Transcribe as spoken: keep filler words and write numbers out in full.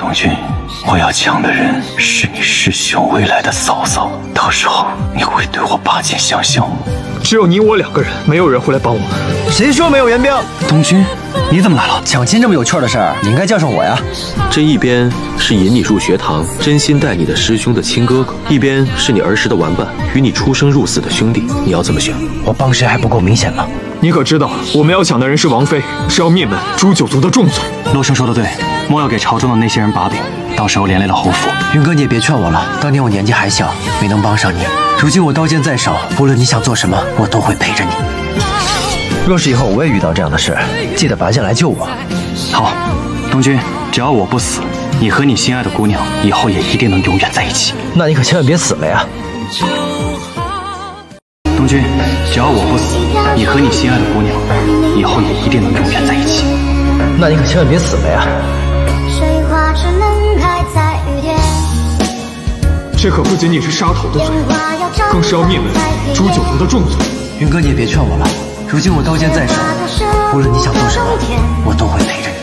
东君，我要抢的人是你师兄未来的嫂嫂，到时候你会对我拔剑相向吗？ 只有你我两个人，没有人会来帮我们。 谁说没有援兵？ 东君，你怎么来了？ 抢亲这么有趣的事儿，你应该叫上我呀。 这一边是引你入学堂、真心待你的师兄的亲哥哥，一边是你儿时的玩伴，与你出生入死的兄弟，你要怎么选？ 我帮谁还不够明显吗？ 你可知道，我们要抢的人是王妃，是要灭门诛九族的重罪。 罗生说的对，莫要给朝中的那些人把柄，到时候连累了侯府。 云哥，你也别劝我了，当年我年纪还小，没能帮上你。如今我刀剑在手，无论你想做什么，我都会陪着你。若是以后我也遇到这样的事，记得拔剑来救我。 好，东君，只要我不死，你和你心爱的姑娘以后也一定能永远在一起。 那你可千万别死了呀！ 东君，只要我不死，你和你心爱的姑娘以后也一定能永远在一起。 那你可千万别死了呀！ 这可不仅仅是杀头的罪，更是要灭门诛九族的重罪。 云哥，你也别劝我了，如今我刀剑在手，无论你想做什么，我都会陪着你。